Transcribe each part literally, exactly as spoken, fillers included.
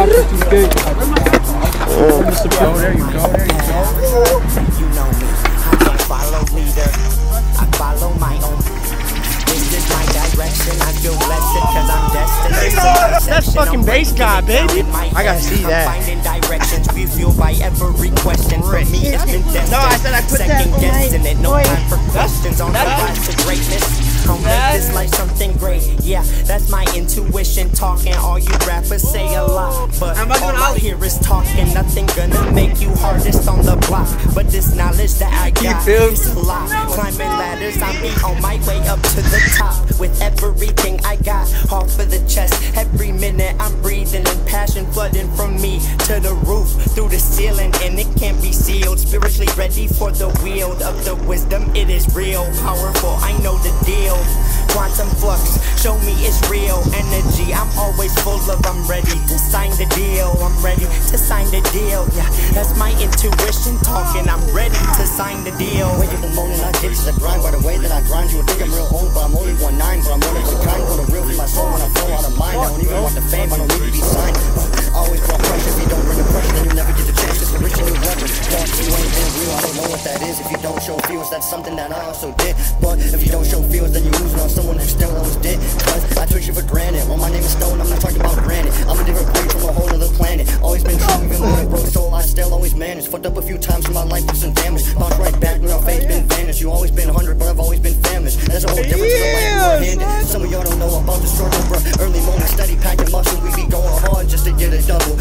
There you go, there you go. You know me, I don't follow leader, I follow my own. This is my direction, I feel blessed cause I'm destined. That's fucking bass guy, baby. I gotta see that. Finding directions, we feel by every question. For me, it's been destined. No, I said I put that. Second guessing it, no time for questions on the rise to greatness. I'll make this life something great. Yeah, that's my intuition talking. All you rappers say a lot, but all I hear is talking. Nothing gonna make you hardest on the block, but this knowledge that I got is a lot. Climbing ladders, I'm on my way up to the top with everything I got off of the chest. Every minute I'm breathing and passion flooding from me to the roof, through the ceiling, and it can't be sealed. Spiritually ready for the wield of the wisdom. It is real, powerful. I know the deal. Quantum flux, show me it's real energy. I'm always full of, I'm ready to sign the deal. I'm ready to sign the deal. Yeah, that's my intuition talking. I'm ready to sign the deal. Wake up in the morning, I get to the grind. By the way that I grind, you would think I'm real old, but I'm only one nine. But I'm one of a kind, for the real in my soul. When I flow out of mind, I don't even want the fame, I don't need to be signed. uh, Always brought pressure, if you don't bring the pressure, then you never get the chance. Just a rich and new weapon. Thought you ain't been real, I don't know what that is. If you don't show feels, that's something that I also did. But if you don't show feels, then you losing on someone who still always did. Cause I took you for granted. Well, my name is Stone, I'm not talking about granted. I'm a different breed from a whole other planet. Always been true, even with a broke soul, I still always managed. Fucked up a few times in my life with some damage. Bounced right back when our face been vanished. You always been hundred, but I've always been famished. There's a whole difference in the life you were handed. Some of y'all don't know about the struggle, bruh. Early morning, steady packing muscle. We be going hard just to get a double.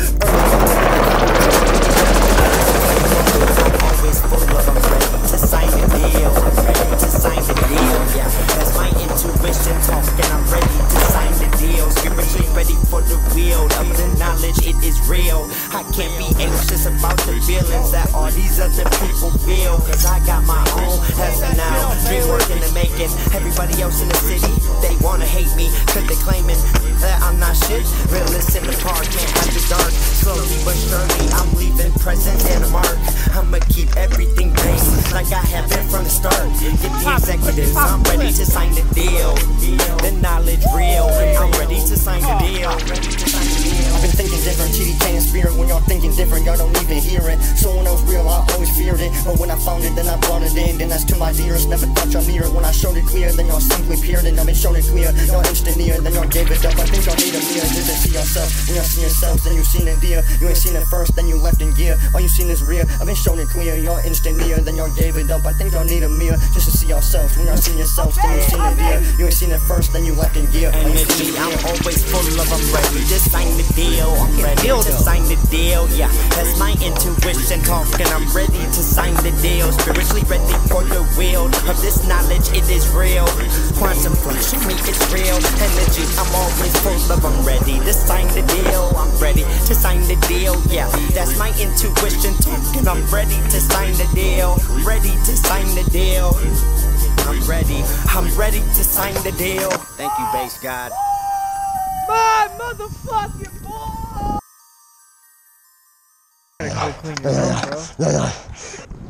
Always full of, I'm ready to sign the deal. I'm ready to sign the deal. Yeah, that's my intuition talking. I'm ready to sign the deal. Spiritually ready for the wheel of the knowledge. It is real. I can't be anxious about the feelings that all these other people feel. Cause I got my own as of now. Dream work in the making. Everybody else in the city, they wanna hate me. Cause they claiming that I'm not shit. Realist in the park, can't have the dark. Slowly but surely, I'm leaving presence and a mark. I'ma keep everything basic like I have been from the start. Get the executives, I'm ready to sign the deal. The knowledge real, I'm ready to sign the deal. I've been thinking different, T D K and spirit. When y'all thinking different, y'all don't even hear it. Someone else real, I always feared it. But when I found it, then I brought it in. Then that's to my ears, never thought y'all near it. When I showed it clear, then y'all simply peered it. I've been shown it clear, y'all instant near. Then y'all gave it up, I think y'all need a mirror just to see yourself. When y'all see yourselves, then you seen it dear. You ain't seen it first, then you left in gear. All you seen is real, I've been shown it clear. Y'all instant near, then y'all gave it up. I think y'all need a mirror just to see yourselves. When y'all seen yourselves, then you seen it dear. You ain't seen it first, then you left in gear. Energy, I'm always full of, I'm ready to sign the deal. I'm ready to sign the deal. Yeah, that's my intuition talking. I'm ready to sign the deal. Spiritually ready for the wheel of this knowledge. It is real. Quantum flux, show me it's real. Energy, I'm always full of, I'm ready to sign the deal. I'm ready to sign the deal. Yeah, that's my intuition talking. I'm ready to sign the deal. Ready to sign the deal. I'm ready. I'm ready to sign the deal. Thank you, Bass God. My motherfucking boy! Gotta go clean your room, bro.